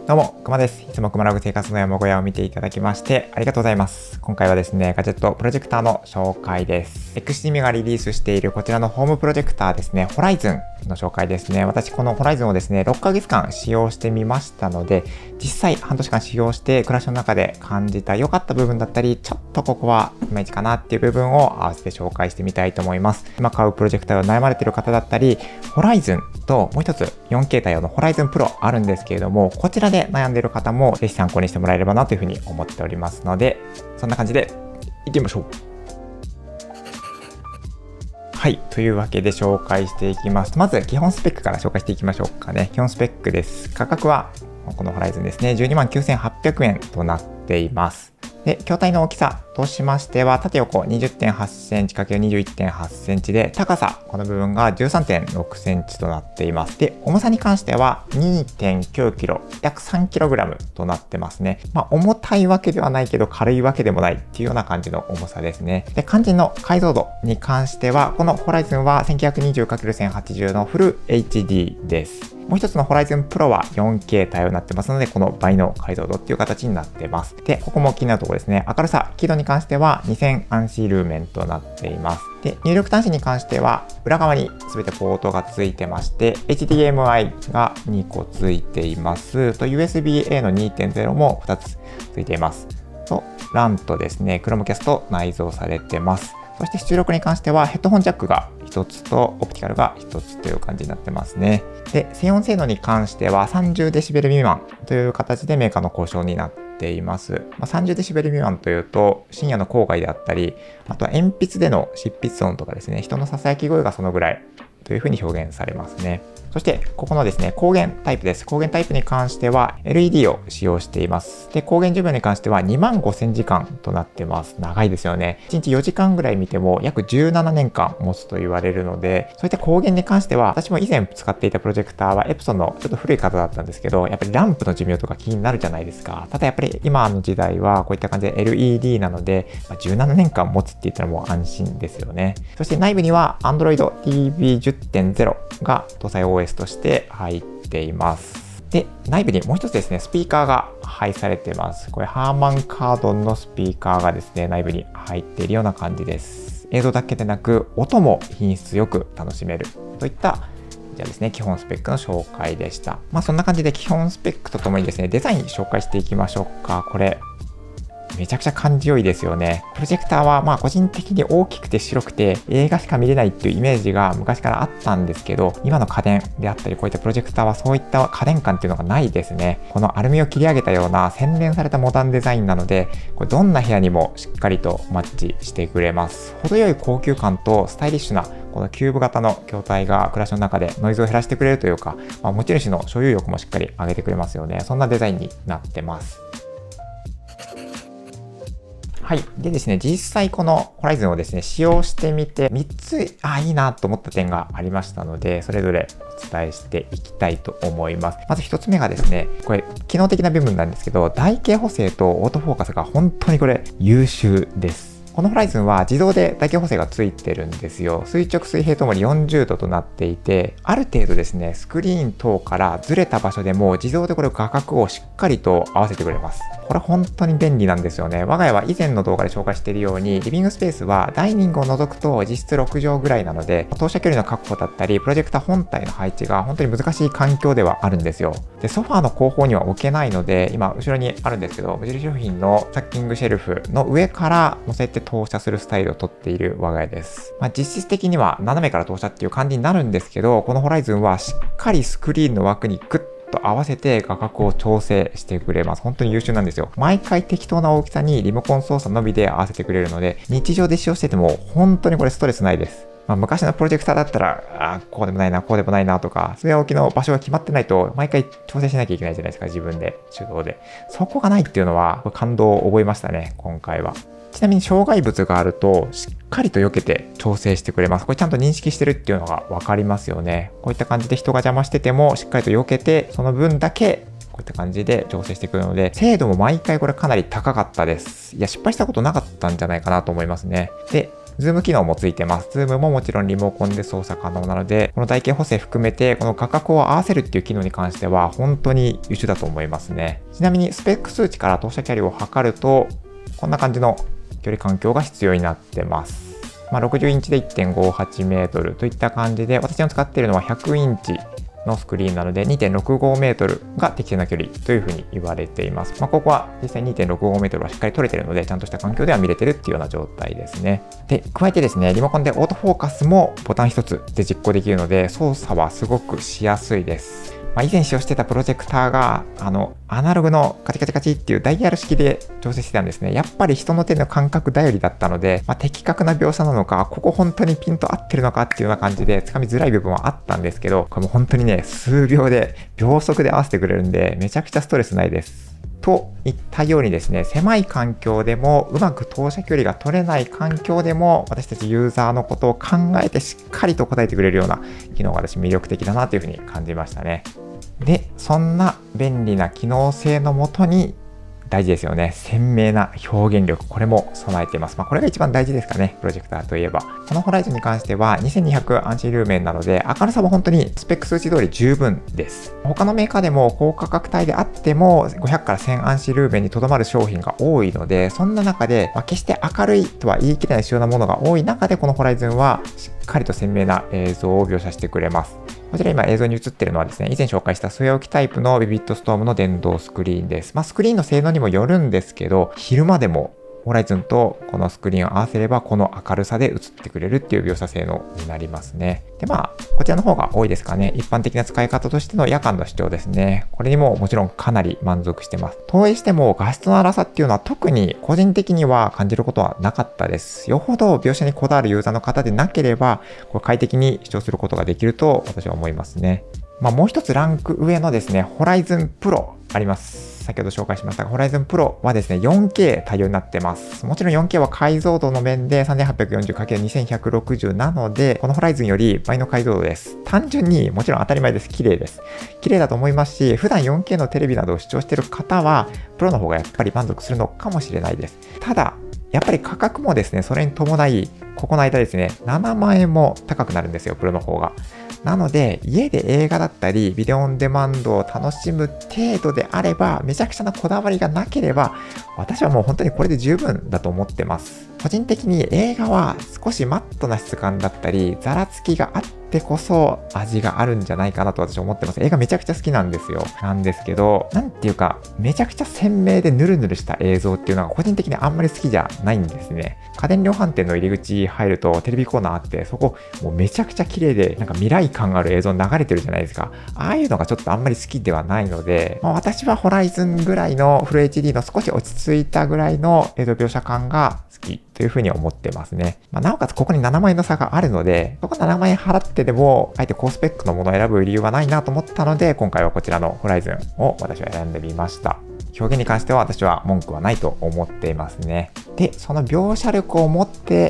どうも、くまです。いつもくまラグ生活の山小屋を見ていただきましてありがとうございます。今回はですね、ガジェットプロジェクターの紹介です。XCM がリリースしているこちらのホームプロジェクターですね、ホライズンの紹介ですね。私このホライズンをですね、6ヶ月間使用してみましたので、実際半年間使用して暮らしの中で感じた良かった部分だったり、ちょっとここはいまいちかなっていう部分を合わせて紹介してみたいと思います。今買うプロジェクターを悩まれている方だったり、ホライズンともう一つ 4K 対応のホライズンプロあるんですけれども、こちらで悩んでいる方もぜひ参考にしてもらえればなというふうに思っておりますので、そんな感じでいってみましょう。はい。というわけで紹介していきます。まず基本スペックから紹介していきましょうかね。基本スペックです。価格はこのホライズンですね、129,800円となっています。で、筐体の大きさとしましては、縦横 20.8 センチ ×21.8 センチで、高さ、この部分が 13.6 センチとなっています。で、重さに関しては 2.9 キロ、約3キログラムとなってますね。重たいわけではないけど、軽いわけでもないっていうような感じの重さですね。で、肝心の解像度に関しては、このホライズンは 1920×1080 のフル HD です。もう一つのホライズンプロは 4K 対応になってますので、この倍の解像度っていう形になってます。で、ここも気になるところですね。明るさ、輝度に関しては2000アンシールーメンとなっています。で、入力端子に関しては、裏側に全てポートがついてまして、HDMI が2個ついています。と、USB-A の 2.0 も2つついています。と、LAN とですね、Chromecast と内蔵されてます。そして出力に関してはヘッドホンジャックが1つとオプティカルが1つという感じになってますね。で、静音性能に関しては 30dB 未満という形でメーカーの交渉になっています。30dB 未満というと深夜の郊外であったり、あとは鉛筆での執筆音とかですね、人の囁き声がそのぐらいというふうに表現されますね。そして、ここのですね、光源タイプです。光源タイプに関しては LED を使用しています。で、光源寿命に関しては25,000時間となってます。長いですよね。1日4時間ぐらい見ても約17年間持つと言われるので、そういった光源に関しては、私も以前使っていたプロジェクターはエプソンのちょっと古い方だったんですけど、やっぱりランプの寿命とか気になるじゃないですか。ただやっぱり今の時代はこういった感じで LED なので、17年間持つって言ったらもう安心ですよね。そして内部には Android TV10.0 が搭載 OS として入っています。で、内部にもう一つですね、スピーカーが配されています。これハーマンカードンのスピーカーがですね、内部に入っているような感じです。映像だけでなく、音も品質よく楽しめるといったじゃあですね、基本スペックの紹介でした。そんな感じで基本スペックとともにですね、デザイン紹介していきましょうか。これめちゃくちゃ感じ良いですよね。プロジェクターは個人的に大きくて白くて映画しか見れないっていうイメージが昔からあったんですけど、今の家電であったりこういったプロジェクターはそういった家電感っていうのがないですね。このアルミを切り上げたような洗練されたモダンデザインなので、これどんな部屋にもしっかりとマッチしてくれます。程よい高級感とスタイリッシュなこのキューブ型の筐体が暮らしの中でノイズを減らしてくれるというか、持ち主の所有欲もしっかり上げてくれますよね。そんなデザインになってます。はい。でですね、実際このホライズンをですね、使用してみて3つ、いいなと思った点がありましたので、それぞれお伝えしていきたいと思います。まず1つ目がですね、これ、機能的な部分なんですけど、台形補正とオートフォーカスが本当にこれ優秀です。このホライズンは自動で台形補正がついてるんですよ。垂直水平ともに40度となっていて、ある程度ですね、スクリーン等からずれた場所でも自動でこれ画角をしっかりと合わせてくれます。これ本当に便利なんですよね。我が家は以前の動画で紹介しているように、リビングスペースはダイニングを除くと実質6畳ぐらいなので、投射距離の確保だったり、プロジェクター本体の配置が本当に難しい環境ではあるんですよ。で、ソファーの後方には置けないので、今後ろにあるんですけど、無印良品のスタッキングシェルフの上から乗せて投射するスタイルをとっている我が家です。実質的には斜めから投射っていう感じになるんですけど、このホライズンはしっかりスクリーンの枠にグッと合わせて画角を調整してくれます。本当に優秀なんですよ。毎回適当な大きさにリモコン操作のみで合わせてくれるので、日常で使用してても本当にこれストレスないです。昔のプロジェクターだったら、こうでもないな、こうでもないなとか、据え置きの場所が決まってないと、毎回調整しなきゃいけないじゃないですか、自分で、手動で。そこがないっていうのは、感動を覚えましたね、今回は。ちなみに障害物があると、しっかりと避けて調整してくれます。これちゃんと認識してるっていうのがわかりますよね。こういった感じで人が邪魔してても、しっかりと避けて、その分だけ、こういった感じで調整してくるので、精度も毎回これかなり高かったです。いや、失敗したことなかったんじゃないかなと思いますね。で、 ズーム機能もついてます。ズームももちろんリモコンで操作可能なので、この台形補正含めて、この画角を合わせるっていう機能に関しては、本当に優秀だと思いますね。ちなみにスペック数値から投射距離を測ると、こんな感じの距離環境が必要になってます。60インチで 1.58 メートルといった感じで、私の使っているのは100インチのスクリーンなので 2.65 メートルが適正な距離というふうに言われています。ここは実際 2.65 メートルはしっかり撮れているので、ちゃんとした環境では見れてるっていうような状態ですね。で、加えてですね、リモコンでオートフォーカスもボタン一つで実行できるので、操作はすごくしやすいです。以前使用してたプロジェクターが、アナログのカチカチカチっていうダイヤル式で調整してたんですね。やっぱり人の手の感覚頼りだったので、的確な描写なのか、ここ本当にピント合ってるのかっていうような感じで、つかみづらい部分はあったんですけど、これも本当にね、数秒で、秒速で合わせてくれるんで、めちゃくちゃストレスないです。といったようにですね、狭い環境でもうまく投射距離が取れない環境でも私たちユーザーのことを考えてしっかりと答えてくれるような機能が私魅力的だなというふうに感じましたね。で、そんな便利な機能性のもとに大事ですよね。鮮明な表現力。これも備えています。これが一番大事ですかね。プロジェクターといえば。このホライゾンに関しては2200アンチルーメンなので、明るさも本当にスペック数値通り十分です。他のメーカーでも高価格帯であっても500から1000アンチルーメンにとどまる商品が多いので、そんな中で、決して明るいとは言い切れない仕様なものが多い中で、このホライゾンはしっかりと鮮明な映像を描写してくれます。こちら今映像に映っているのはですね、以前紹介した据え置きタイプのビビットストームの電動スクリーンです。スクリーンの性能にもよるんですけど、昼間でもホライゾンとこのスクリーンを合わせればこの明るさで映ってくれるっていう描写性能になりますね。でこちらの方が多いですかね。一般的な使い方としての夜間の視聴ですね。これにももちろんかなり満足してます。投影しても画質の粗さっていうのは特に個人的には感じることはなかったです。よほど描写にこだわるユーザーの方でなければ、これ快適に視聴することができると私は思いますね。もう一つランク上のですね、ホライゾンプロあります。先ほど紹介しましたが、ホライゾンプロはですね、4K 対応になってます。もちろん 4K は解像度の面で 3840×2160 なので、このホライゾンより倍の解像度です。単純にもちろん当たり前です。綺麗です。綺麗だと思いますし、普段 4K のテレビなどを視聴している方は、プロの方がやっぱり満足するのかもしれないです。ただ、やっぱり価格もですね、それに伴い、ここの間ですね、7万円も高くなるんですよ、プロの方が。なので、家で映画だったり、ビデオオンデマンドを楽しむ程度であれば、めちゃくちゃなこだわりがなければ、私はもう本当にこれで十分だと思ってます。個人的に映画は少しマットな質感だったり、ざらつきがあってこそ味があるんじゃないかなと私は思ってます。映画めちゃくちゃ好きなんですよ。なんですけど、なんていうか、めちゃくちゃ鮮明でヌルヌルした映像っていうのが個人的にあんまり好きじゃないんですね。家電量販店の入り口入るとテレビコーナーあって、そこもうめちゃくちゃ綺麗で、なんか未来感がある映像流れてるじゃないですか。ああいうのがちょっとあんまり好きではないので、私はホライゾンぐらいのフル HD の少し落ち着いたぐらいの映像描写感が好きというふうに思ってますね。なおかつここに7万円の差があるので、そこ7万円払ってでも、あえて高スペックのものを選ぶ理由はないなと思ったので、今回はこちらのホライゾンを私は選んでみました。表現に関しては私は文句はないと思っていますね。で、その描写力を持って、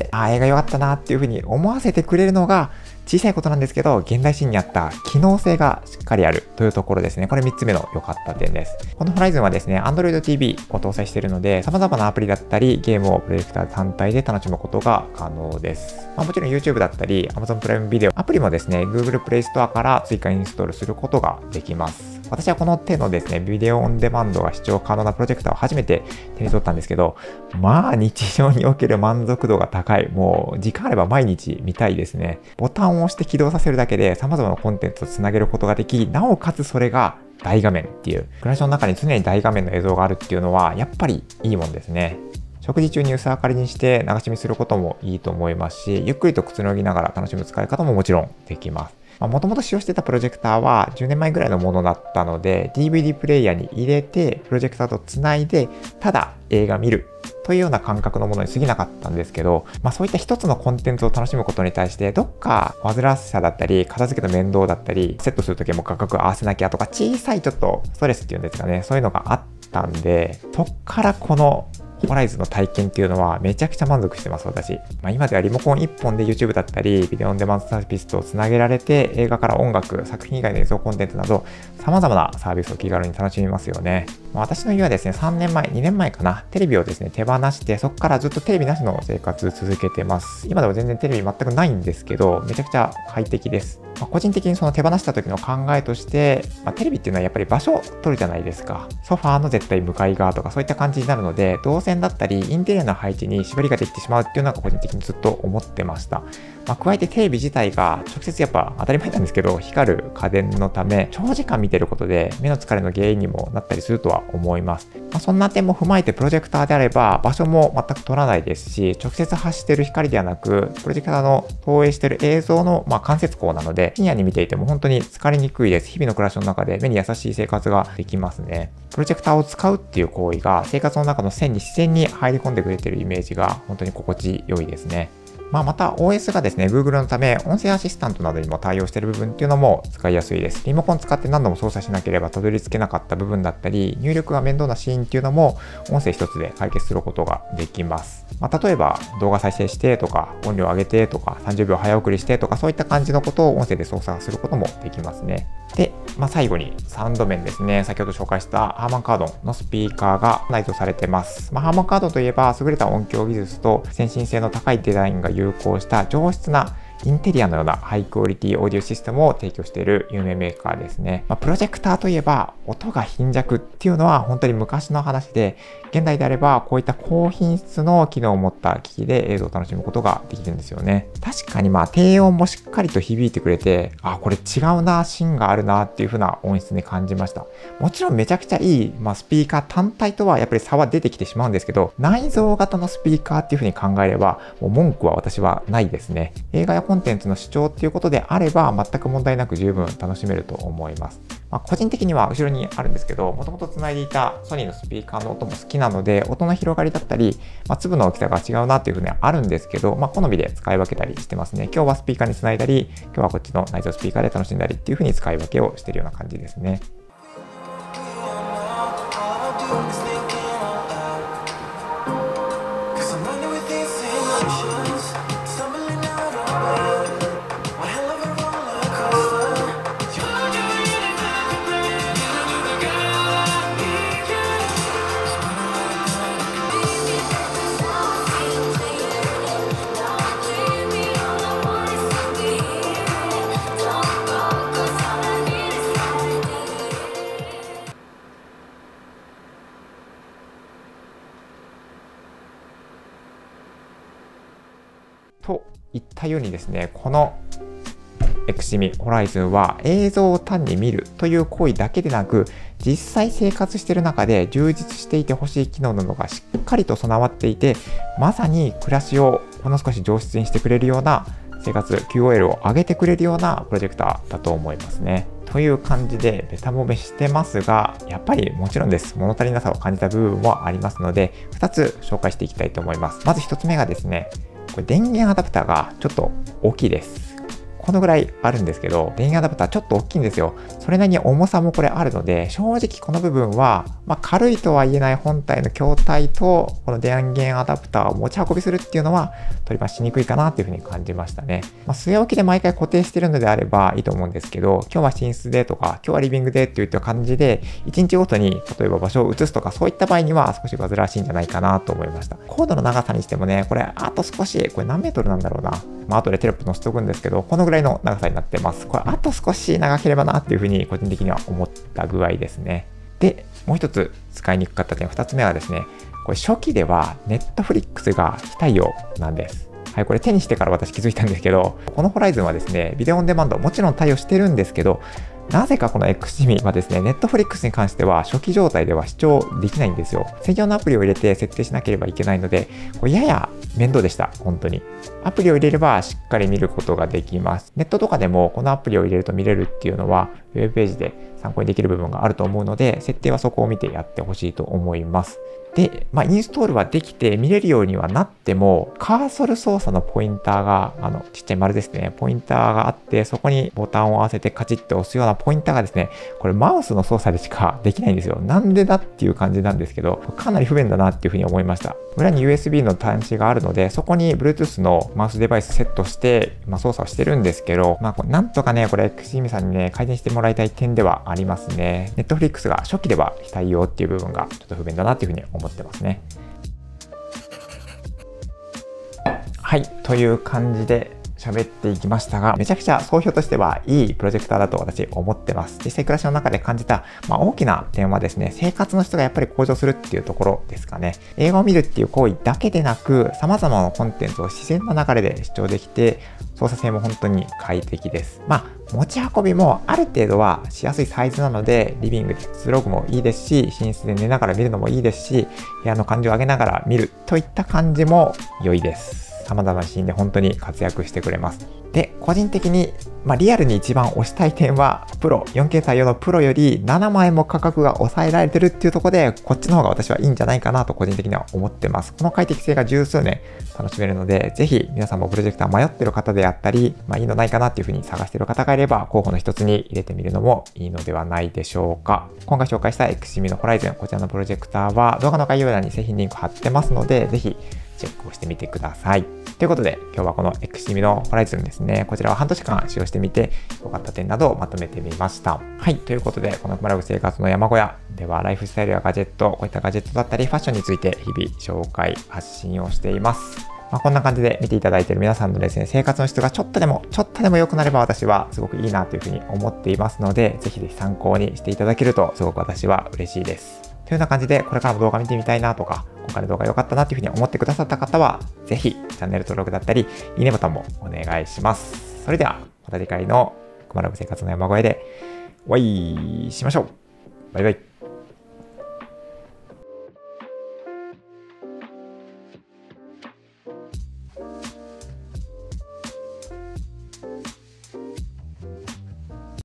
映画良かったなっていうふうに思わせてくれるのが、小さいことなんですけど、現代シーンにあった機能性がしっかりあるというところですね。これ3つ目の良かった点です。このホライゾンはですね、Android TV を搭載しているので、様々なアプリだったり、ゲームをプロジェクター単体で楽しむことが可能です。もちろん YouTube だったり、Amazon プライムビデオ、アプリもですね、Google Play Store から追加インストールすることができます。私はこの手のですね、ビデオオンデマンドが視聴可能なプロジェクターを初めて手に取ったんですけど、日常における満足度が高い。もう時間あれば毎日見たいですね。ボタンを押して起動させるだけで様々なコンテンツをつなげることができ、なおかつそれが大画面っていう、暮らしの中に常に大画面の映像があるっていうのは、やっぱりいいもんですね。食事中に薄明かりにして流し見することもいいと思いますし、ゆっくりとくつろぎながら楽しむ使い方ももちろんできます。もともと使用してたプロジェクターは10年前ぐらいのものだったので、DVD プレイヤーに入れて、プロジェクターとつないで、ただ映画見るというような感覚のものに過ぎなかったんですけど、そういった一つのコンテンツを楽しむことに対して、どっか煩わしさだったり、片付けの面倒だったり、セットするときも価格合わせなきゃとか、小さいちょっとストレスっていうんですかね、そういうのがあったんで、そっからこのホライズンの体験っていうのはめちゃくちゃ満足してます、私。今ではリモコン1本で YouTube だったり、ビデオオンデマンドサービスとつなげられて、映画から音楽、作品以外の映像コンテンツなど、様々なサービスを気軽に楽しみますよね。私の家はですね、3年前、2年前かな、テレビをですね、手放して、そこからずっとテレビなしの生活続けてます。今でも全然テレビ全くないんですけど、めちゃくちゃ快適です。個人的にその手放した時の考えとして、テレビっていうのはやっぱり場所を取るじゃないですか。ソファーの絶対向かい側とかそういった感じになるので、動線だったりインテリアの配置に縛りができてしまうっていうのが個人的にずっと思ってました。加えてテレビ自体が直接やっぱ当たり前なんですけど、光る家電のため、長時間見てることで目の疲れの原因にもなったりするとは思います。そんな点も踏まえてプロジェクターであれば場所も全く取らないですし、直接発している光ではなく、プロジェクターの投影している映像の間接光なので、深夜に見ていても本当に疲れにくいです。日々の暮らしの中で目に優しい生活ができますね。プロジェクターを使うっていう行為が生活の中の線に自然に入り込んでくれているイメージが本当に心地よいですね。また OS がですね、Google のため音声アシスタントなどにも対応している部分っていうのも使いやすいです。リモコン使って何度も操作しなければたどり着けなかった部分だったり、入力が面倒なシーンっていうのも音声一つで解決することができます。例えば動画再生してとか、音量上げてとか、30秒早送りしてとか、そういった感じのことを音声で操作することもできますね。で、最後にサウンド面ですね。先ほど紹介したハーマンカードンのスピーカーが内蔵されてます。ハーマンカードンといえば優れた音響技術と先進性の高いデザインが融合した上質なインテリアのようなハイクオリティオーディオシステムを提供している有名メーカーですね。プロジェクターといえば音が貧弱っていうのは本当に昔の話で、現代であればこういった高品質の機能を持った機器で映像を楽しむことができるんですよね。確かに低音もしっかりと響いてくれて、これ違うな、芯があるなっていう風な音質に感じました。もちろんめちゃくちゃいい、スピーカー単体とはやっぱり差は出てきてしまうんですけど、内蔵型のスピーカーっていう風に考えればもう文句は私はないですね。映画やコンテンツの視聴っていうことであれば全く問題なく十分楽しめると思います。個人的には後ろにあるんですけど、もともと繋いでいたソニーのスピーカーの音も好きなので、音の広がりだったり、粒の大きさが違うなっていうふうにはあるんですけど、好みで使い分けたりしてますね。今日はスピーカーに繋いだり、今日はこっちの内蔵スピーカーで楽しんだりっていうふうに使い分けをしているような感じですね。といったようにですね、この Xtreme Horizon は映像を単に見るという行為だけでなく、実際生活している中で充実していてほしい機能などがしっかりと備わっていて、まさに暮らしをほんの少し上質にしてくれるような生活 QOL を上げてくれるようなプロジェクターだと思いますね。という感じでベタ褒めしてますが、やっぱりもちろんです。物足りなさを感じた部分もありますので、2つ紹介していきたいと思います。まず1つ目がですね、これ電源アダプターがちょっと大きいです。このぐらいあるんですけど、電源アダプターちょっと大きいんですよ。それなりに重さもこれあるので、正直この部分は、軽いとは言えない本体の筐体と、この電源アダプターを持ち運びするっていうのは、取り回しにくいかなっていうふうに感じましたね。据え置きで毎回固定してるのであればいいと思うんですけど、今日は寝室でとか、今日はリビングでっていった感じで、1日ごとに例えば場所を移すとか、そういった場合には少し煩わしいんじゃないかなと思いました。コードの長さにしてもね、これあと少し、これ何メートルなんだろうな。後でテロップ載せておくんですけど、このぐらいの長さになってます。これあと少し長ければなっていうふうに個人的には思った具合ですね。で、もう一つ使いにくかった点、2つ目はですね、これ初期では Netflix が非対応なんです。はい、これ手にしてから私気づいたんですけど、この Horizon はですね、ビデオオンデマンドもちろん対応してるんですけど、なぜかこの Xtreme はですね、Netflix に関しては初期状態では視聴できないんですよ。専用のアプリを入れて設定しなければいけないので、これやや面倒でした、本当に。アプリを入れればしっかり見ることができます。ネットとかでもこのアプリを入れると見れるっていうのは、ウェブページで参考にできる部分があると思うので、設定はそこを見てやってほしいと思います。 で、インストールはできて見れるようにはなっても、カーソル操作のポインターが、ちっちゃい丸ですね、ポインターがあって、そこにボタンを合わせてカチッと押すようなポインターがですね、これマウスの操作でしかできないんですよ。なんでだっていう感じなんですけど、かなり不便だなっていうふうに思いました。裏に USB の端子があるので、そこに Bluetooth のマウスデバイスセットして、操作をしてるんですけど、なんとかね、これ XGIMI さんにね、改善してもらいたい点ではありますね。Netflix が初期では非対応っていう部分がちょっと不便だなっていうふうに思ってますね。はい、という感じで喋っていきましたが、めちゃくちゃ総評としてはいいプロジェクターだと私思ってます。実際暮らしの中で感じた、大きな点はですね、生活の質がやっぱり向上するっていうところですかね。映画を見るっていう行為だけでなく、様々なコンテンツを自然な流れで視聴できて、操作性も本当に快適です。持ち運びもある程度はしやすいサイズなので、リビングでくつろぐもいいですし、寝室で寝ながら見るのもいいですし、部屋の感じを上げながら見るといった感じも良いです。様々なシーンで本当に活躍してくれます。で、個人的に、リアルに一番推したい点は、4K 対応のプロより7万円も価格が抑えられてるっていうところで、こっちの方が私はいいんじゃないかなと個人的には思ってます。この快適性が十数年楽しめるので、ぜひ皆さんもプロジェクター迷ってる方であったり、いいのないかなっていう風に探してる方がいれば、候補の一つに入れてみるのもいいのではないでしょうか。今回紹介した XGIMI の Horizon、こちらのプロジェクターは動画の概要欄に製品リンク貼ってますので、ぜひチェックをしてみてください。ということで、今日はこの XGIMI の Horizon ですね。こちらは半年間使用してみて、良かった点などをまとめてみました。はい。ということで、このくまラブ生活の山小屋では、ライフスタイルやガジェット、こういったガジェットだったり、ファッションについて日々紹介、発信をしています。こんな感じで見ていただいている皆さんのですね、生活の質がちょっとでも良くなれば私はすごくいいなというふうに思っていますので、ぜひぜひ参考にしていただけるとすごく私は嬉しいです。というような感じで、これからも動画見てみたいなとか、今回の動画良かったなというふうに思ってくださった方は、ぜひチャンネル登録だったり、いいねボタンもお願いします。それでは、また次回のくまラブ生活の山小屋でお会いしましょう。バイバイ。